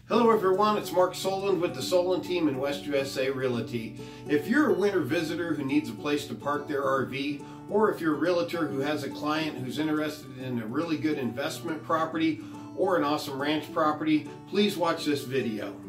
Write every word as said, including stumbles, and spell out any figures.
Hello everyone, it's Mark Soland with the Soland team in West U S A Realty. If you're a winter visitor who needs a place to park their R V, or if you're a realtor who has a client who's interested in a really good investment property or an awesome ranch property, please watch this video.